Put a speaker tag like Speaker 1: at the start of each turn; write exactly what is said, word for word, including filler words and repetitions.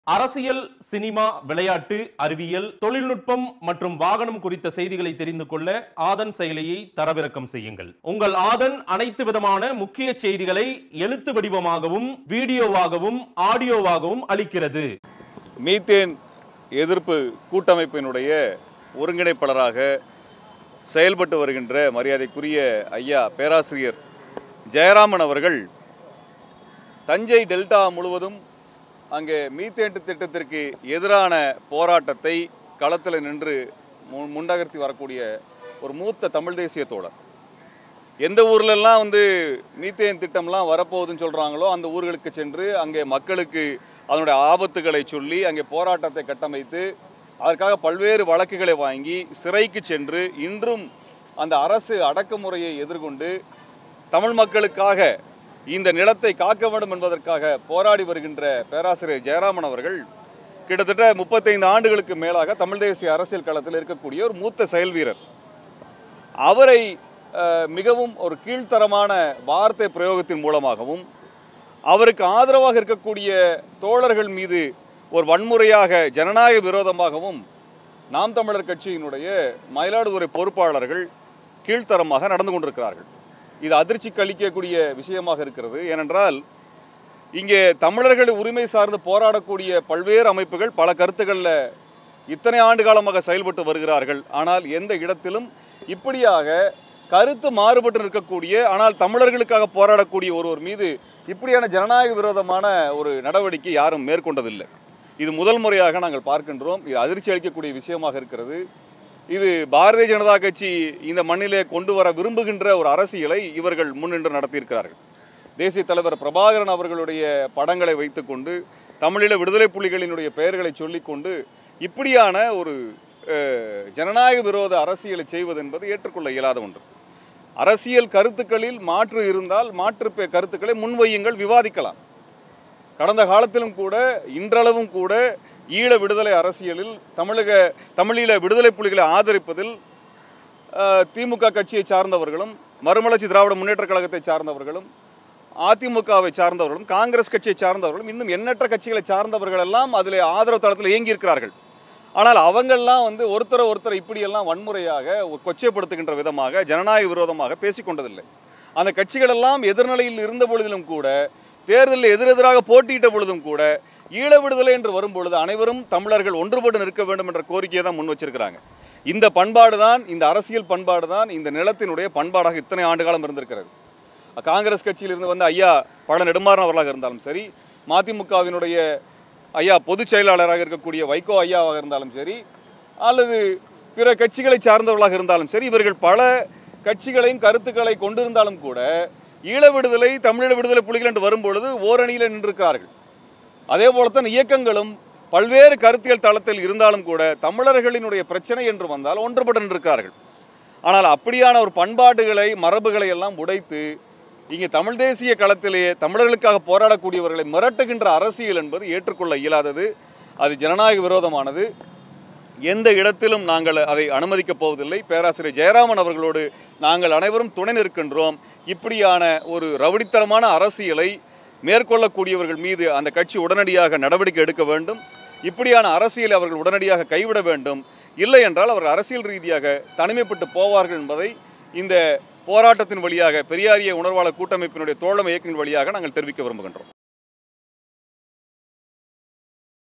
Speaker 1: அரசியல், சினிமா, விளையாட்டு, அறிவியல், தொழில்நுட்பம் மற்றும் வாகனம் குறித்த செய்திகளை தெரிந்து கொள்ள ஆதன் செயலியை தரவிறக்கம் செய்யுங்கள். உங்கள் ஆதன் அனைத்து விதமான முக்கிய செய்திகளை எழுத்து வடிவமாகவும் வீடியோவாகவும் ஆடியோவாகவும் அளிக்கிறது.
Speaker 2: மீத்தேன் எதிர்ப்பு கூட்டமைப்பினுடைய ஒருங்கிணைப்பாளராக செயல்பட்டு வருகின்ற மரியாதைக்குரிய ஐயா பேராசிரியர் ஜெயராமன் அவர்கள் தஞ்சை டெல்டா முழுவதும் அங்கே மீத்தேன் திட்டத்திற்கு எதிரான போராட்டத்தை களத்தில் நின்று முன்னகர்த்தி வரக்கூடிய ஒரு மூத்த தமிழ் தேசிய தோழர். எந்த ஊர்லெல்லாம் வந்து மீத்தேன் திட்டம்லாம் வரப்போகுதுன்னு சொல்கிறாங்களோ அந்த ஊர்களுக்கு சென்று அங்கே மக்களுக்கு அதனுடைய ஆபத்துகளை சொல்லி அங்கே போராட்டத்தை கட்டமைத்து அதற்காக பல்வேறு வழக்குகளை வாங்கி சிறைக்கு சென்று இன்றும் அந்த அரசு அடக்குமுறையை எதிர்கொண்டு தமிழ் மக்களுக்காக இந்த நிலத்தை காக்க வேண்டும் என்பதற்காக போராடி வருகின்ற பேராசிரியர் ஜெயராமன் அவர்கள் கிட்டத்தட்ட முப்பத்தைந்து ஆண்டுகளுக்கு மேலாக தமிழ் தேசிய அரசியல் களத்தில் இருக்கக்கூடிய ஒரு மூத்த செயல் வீரர். அவரை மிகவும் ஒரு கீழ்த்தரமான வார்த்தை பிரயோகத்தின் மூலமாகவும் அவருக்கு ஆதரவாக இருக்கக்கூடிய தோழர்கள் மீது ஒரு வன்முறையாக ஜனநாயக விரோதமாகவும் நாம் தமிழர் கட்சியினுடைய மயிலாடுதுறை பொறுப்பாளர்கள் கீழ்த்தரமாக நடந்து கொண்டிருக்கிறார்கள். இது அதிர்ச்சி கழிக்கக்கூடிய விஷயமாக இருக்கிறது. ஏனென்றால் இங்கே தமிழர்கள் உரிமை சார்ந்து போராடக்கூடிய பல்வேறு அமைப்புகள் பல கருத்துக்களில் இத்தனை ஆண்டு காலமாக செயல்பட்டு வருகிறார்கள். ஆனால் எந்த இடத்திலும் இப்படியாக கருத்து மாறுபட்டு இருக்கக்கூடிய ஆனால் தமிழர்களுக்காக போராடக்கூடிய ஒருவர் மீது இப்படியான ஜனநாயக விரோதமான ஒரு நடவடிக்கை யாரும் மேற்கொண்டதில்லை. இது முதல் முறையாக நாங்கள் பார்க்கின்றோம். இது அதிர்ச்சி அளிக்கக்கூடிய விஷயமாக இருக்கிறது. இது பாரதிய ஜனதா கட்சி இந்த மண்ணிலே கொண்டு வர விரும்புகின்ற ஒரு அரசியலை இவர்கள் முன்னின்று நடத்தியிருக்கிறார்கள். தேசிய தலைவர் பிரபாகரன் அவர்களுடைய படங்களை வைத்துக்கொண்டு தமிழீழ விடுதலை புலிகளினுடைய பெயர்களை சொல்லிக்கொண்டு இப்படியான ஒரு ஜனநாயக விரோத அரசியலை செய்வது என்பது ஏற்றுக்கொள்ள இயலாத ஒன்று. அரசியல் கருத்துக்களில் மாற்று இருந்தால் மாற்று கருத்துக்களை முன்வையுங்கள், விவாதிக்கலாம். கடந்த காலத்திலும் கூட இன்றளவும் கூட ஈழ விடுதலை அரசியலில் தமிழக தமிழீழ விடுதலை புலிகளை ஆதரிப்பதில் திமுக கட்சியை சார்ந்தவர்களும் மறுமலர்ச்சி திராவிட முன்னேற்ற கழகத்தை சார்ந்தவர்களும் அதிமுகவை சார்ந்தவர்களும் காங்கிரஸ் கட்சியை சார்ந்தவர்களும் இன்னும் எண்ணற்ற கட்சிகளை சார்ந்தவர்கள் எல்லாம் அதில் ஆதரவு தளத்தில் இயங்கி இருக்கிறார்கள். ஆனால் அவங்கெல்லாம் வந்து ஒருத்தரை ஒருத்தர் இப்படியெல்லாம் வன்முறையாக கொச்சைப்படுத்துகின்ற விதமாக ஜனநாயக விரோதமாக பேசிக்கொண்டதில்லை. அந்த கட்சிகளெல்லாம் எதிர்நிலையில் இருந்த பொழுதிலும் கூட தேர்தலில் எதிரெதிராக போட்டியிட்ட பொழுதும் கூட ஈழ விடுதலை என்று வரும்பொழுது அனைவரும் தமிழர்கள் ஒன்றுபட்டு நிற்க வேண்டும் என்ற கோரிக்கையை தான் முன் வச்சிருக்கிறாங்க. இந்த பண்பாடு தான், இந்த அரசியல் பண்பாடு தான் இந்த நிலத்தினுடைய பண்பாடாக இத்தனை ஆண்டு காலம் இருந்திருக்கிறது. காங்கிரஸ் கட்சியிலிருந்து வந்து ஐயா பழ நெடுமாறன் அவர்களாக இருந்தாலும் சரி, மதிமுகவினுடைய ஐயா பொதுச் செயலாளராக இருக்கக்கூடிய வைகோ ஐயாவாக இருந்தாலும் சரி, அல்லது பிற கட்சிகளை சார்ந்தவர்களாக இருந்தாலும் சரி, இவர்கள் பல கட்சிகளையும் கருத்துக்களை கொண்டிருந்தாலும் கூட ஈழ விடுதலை தமிழீழ விடுதலை புலிகள் என்று வரும்பொழுது ஓரணியில் நின்றிருக்கிறார்கள். அதே போலத்தான் இயக்கங்களும் பல்வேறு கருத்தியல் தளத்தில் இருந்தாலும் கூட தமிழர்களினுடைய பிரச்சனை என்று வந்தால் ஒன்றுபட்டு நின்றிருக்கிறார்கள். ஆனால் அப்படியான ஒரு பண்பாடுகளை மரபுகளை எல்லாம் உடைத்து இங்கே தமிழ் தேசிய களத்திலேயே தமிழர்களுக்காக போராடக்கூடியவர்களை மிரட்டுகின்ற அரசியல் என்பது ஏற்றுக்கொள்ள இயலாதது. அது ஜனநாயக விரோதமானது. எந்த இடத்திலும் நாங்கள் அதை அனுமதிக்கப் போவதில்லை. பேராசிரியர் ஜெயராமன் அவர்களோடு நாங்கள் அனைவரும் துணை நிற்கின்றோம். இப்படியான ஒரு ரவுடித்தனமான அரசியலை மேற்கொள்ளக்கூடியவர்கள் மீது அந்த கட்சி உடனடியாக நடவடிக்கை எடுக்க வேண்டும். இப்படியான அரசியலை அவர்கள் உடனடியாக கைவிட வேண்டும். இல்லை என்றால் அவர்கள் அரசியல் ரீதியாக தனிமைப்பட்டு போவார்கள் என்பதை இந்த போராட்டத்தின் வழியாக பெரியாரிய உணர்வாளர் கூட்டமைப்பினுடைய தோழமை இயக்கத்தின் வழியாக நாங்கள் தெரிவிக்க விரும்புகின்றோம்.